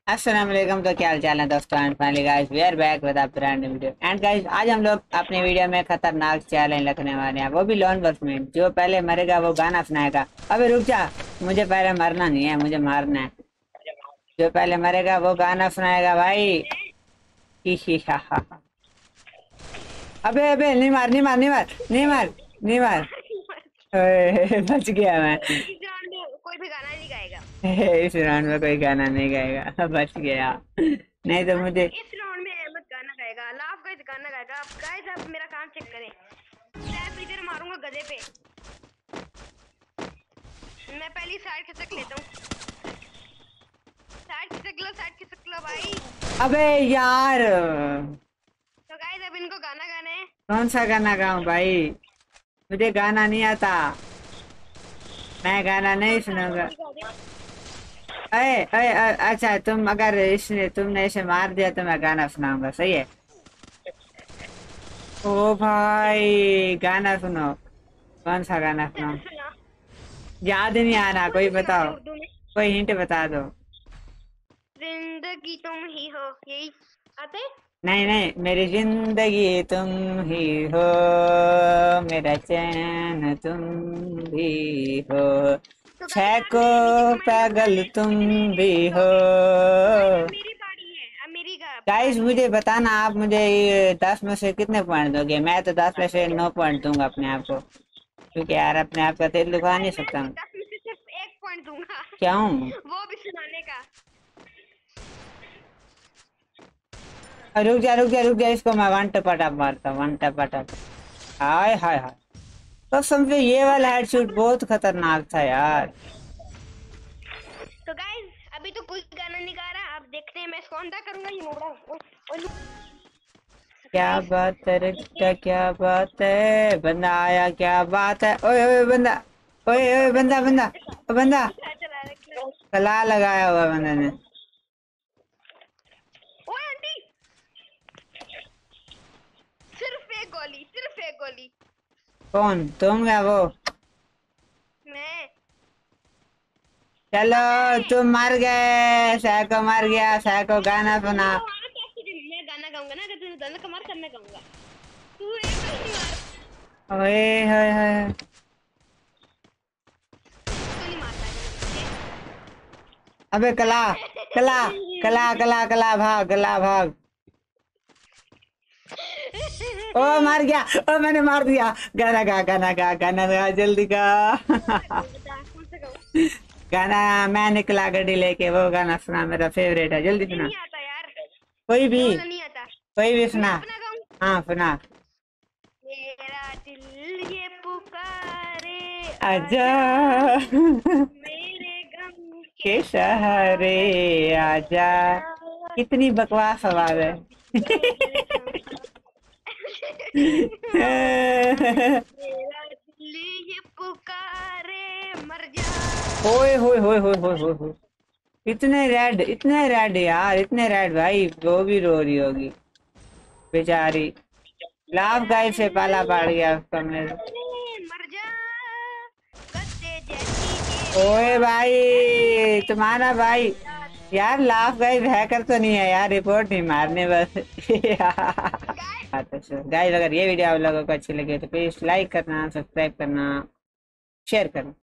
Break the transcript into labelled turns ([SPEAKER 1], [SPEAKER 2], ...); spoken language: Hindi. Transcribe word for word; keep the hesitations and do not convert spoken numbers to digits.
[SPEAKER 1] अस्सलाम वालेकुम। तो क्या हाल चाल है दोस्तों? And finally guys we are back with a brand new video. And guys आज हम लोग अपने वीडियो में खतरनाक चैलेंज रखने वाले हैं, वो भी लॉन वर्स में। जो पहले मरेगा वो गाना सुनाएगा। अबे रुक जा, मुझे पहले मरना नहीं है, मुझे मारना है। जो पहले मरेगा वो गाना सुनाएगा भाई। ही ही हा हा हा। अबे अबे नहीं मार नहीं मार नहीं मार नहीं मार नहीं मार। ओए, बच गया मैं।
[SPEAKER 2] इस राउंड में कोई भी गाना नहीं गाएगा।
[SPEAKER 1] इस राउंड में कोई गाना नहीं गाएगा, बच गया। नहीं तो
[SPEAKER 2] हाँ,
[SPEAKER 1] मुझे
[SPEAKER 2] इस राउंड में अहमद गाना गाएगा, लाफ गाइस गाना गाएगा। आप गाइस आप मेरा काम चेक करें। मैं इधर मारूंगा गधे पे। मैं पहली साइड खिसक लेता हूँ। साइड खिसक लो, साइड खिसक लो भाई।
[SPEAKER 1] अबे यार,
[SPEAKER 2] तो गाइस अब इनको गाना गाना है।
[SPEAKER 1] कौन सा गाना गाऊं भाई? मुझे गाना नहीं आता, मैं गाना नहीं
[SPEAKER 2] कौन सा आता
[SPEAKER 1] सुनूंगा।
[SPEAKER 2] जल्दी गा दे।
[SPEAKER 1] अरे अरे अ- अच्छा, तुम अगर इसने तुमने इसे मार दिया तो मैं गाना सुनाऊंगा, सही है? ओ भाई गाना सुनो। कौन सा गाना सुनाऊं?
[SPEAKER 2] सुना।
[SPEAKER 1] याद नहीं आ रहा, कोई
[SPEAKER 2] उर्दू सुना दे,
[SPEAKER 1] बताओ।
[SPEAKER 2] उर्दू में।
[SPEAKER 1] कोई हिंट बता दो।
[SPEAKER 2] जिंदगी तुम ही हो, यही आते।
[SPEAKER 1] नहीं नहीं, मेरी जिंदगी तुम ही हो, मेरा चैन तुम भी हो,
[SPEAKER 2] तो गाइस
[SPEAKER 1] छह
[SPEAKER 2] आप
[SPEAKER 1] को
[SPEAKER 2] मेरे नीचे कमेंट में बता
[SPEAKER 1] पागल
[SPEAKER 2] दें
[SPEAKER 1] तुम
[SPEAKER 2] कितने
[SPEAKER 1] भी हो।
[SPEAKER 2] दोगे। गाइस अब मेरी बारी है, अब मेरी गा-
[SPEAKER 1] गाइस
[SPEAKER 2] बारी है।
[SPEAKER 1] मुझे बताना, आप मुझे ये दस में से कितने पॉइंट दोगे? मैं तो दस में से नौ पॉइंट दूंगा अपने आप को, क्योंकि यार अपने आप का दिल दुखा
[SPEAKER 2] गाइस
[SPEAKER 1] नहीं
[SPEAKER 2] मैं
[SPEAKER 1] सकता मैं।
[SPEAKER 2] दस में से सिर्फ एक पॉइंट दूंगा।
[SPEAKER 1] क्यों?
[SPEAKER 2] वो भी सुनाने का।
[SPEAKER 1] रुक जा रुक जा रुक जा, इसको मैं वन टपा मारता हूँ, वन टपा। हाय हाय हाय, तो समझो ये
[SPEAKER 2] तो
[SPEAKER 1] वाला
[SPEAKER 2] गाइस
[SPEAKER 1] हेडशॉट बहुत खतरनाक था यार।
[SPEAKER 2] तो गाइस अभी तो कोई गाना नहीं गा रहा। अब देखते हैं मैं कौन सा करूंगा। ये नोबड़ा ओ, ओ,
[SPEAKER 1] क्या
[SPEAKER 2] गाइस
[SPEAKER 1] बात है
[SPEAKER 2] देखते
[SPEAKER 1] रिश्ता,
[SPEAKER 2] हैं।
[SPEAKER 1] क्या बात है, बंदा आया, क्या बात है। ओए ओए बंदा, ओए ओए बंदा बंदा, ओ बंदा।
[SPEAKER 2] अच्छा चला रहा।
[SPEAKER 1] कला लगाया हुआ बंदे ने।
[SPEAKER 2] ओए आंटी, सिर्फ एक गोली, सिर्फ एक गोली।
[SPEAKER 1] कौन, तुम या वो?
[SPEAKER 2] मैं
[SPEAKER 1] चलो,
[SPEAKER 2] अबे
[SPEAKER 1] तुम मर गए, सैको मर गया। सैको गाना सुना।
[SPEAKER 2] वो वहां कैसे दिन मैं गाना गाऊंगा ना। अगर तूने गाना कमार तब मैं गाऊंगा। तू एक गोली मार।
[SPEAKER 1] ओए होए होए।
[SPEAKER 2] तू नहीं मारता है
[SPEAKER 1] अबे कला, कला, कला
[SPEAKER 2] मुझे।
[SPEAKER 1] कला कला भाग, कला भाग। ओ मार गया, ओ मैंने मार दिया। गाना गा, गाना गा, गाना गा, जल्दी गा।
[SPEAKER 2] कौन सा गाऊं बता, कौन सा गाऊं।
[SPEAKER 1] गाना, मैं निकला गड्डी लेके, वो गाना सुना, मेरा फेवरेट है, जल्दी
[SPEAKER 2] मुझे
[SPEAKER 1] सुना।
[SPEAKER 2] नहीं आता यार।
[SPEAKER 1] कोई भी,
[SPEAKER 2] ये वाला नहीं आता।
[SPEAKER 1] कोई भी
[SPEAKER 2] मैं
[SPEAKER 1] सुना।
[SPEAKER 2] अपना गाऊं।
[SPEAKER 1] हाँ सुना।
[SPEAKER 2] मेरा दिल ये पुकारे,
[SPEAKER 1] आजा
[SPEAKER 2] आजा मेरे गम के
[SPEAKER 1] के सहारे,
[SPEAKER 2] सहारे,
[SPEAKER 1] आजा।
[SPEAKER 2] आजा
[SPEAKER 1] कितनी बकवास आवाज है।
[SPEAKER 2] मेरे गम। मेरा दिल ये पुकारे, मर जा।
[SPEAKER 1] ओए होए होए होए होए होए होए। इतने रेड, इतने रेड यार, इतने रेड भाई, वो भी रो रही होगी बेचारी। लाभ
[SPEAKER 2] मेरा
[SPEAKER 1] गाय से
[SPEAKER 2] दिल
[SPEAKER 1] पाला
[SPEAKER 2] ये
[SPEAKER 1] पड़ गया उसका मेरे।
[SPEAKER 2] पुकारे, मर जा। गद्दे जैसी
[SPEAKER 1] ओए
[SPEAKER 2] तेरी
[SPEAKER 1] भाई,
[SPEAKER 2] आवाज़
[SPEAKER 1] तुम्हारा भाई। यार लाफ गाइस हैकर तो नहीं है यार, रिपोर्ट नहीं मारने बस।
[SPEAKER 2] गाइस।
[SPEAKER 1] हाँ तो गाइस, अगर ये वीडियो आप लोगों को अच्छी लगे तो प्लीज लाइक करना, सब्सक्राइब करना, शेयर करना।